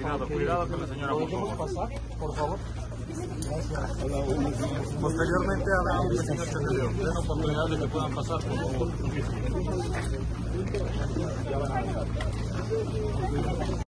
Cuidado, cuidado que la señora, por favor. Pasar, por favor. Posteriormente a la señor secretario, den oportunidad de que puedan pasar, por favor.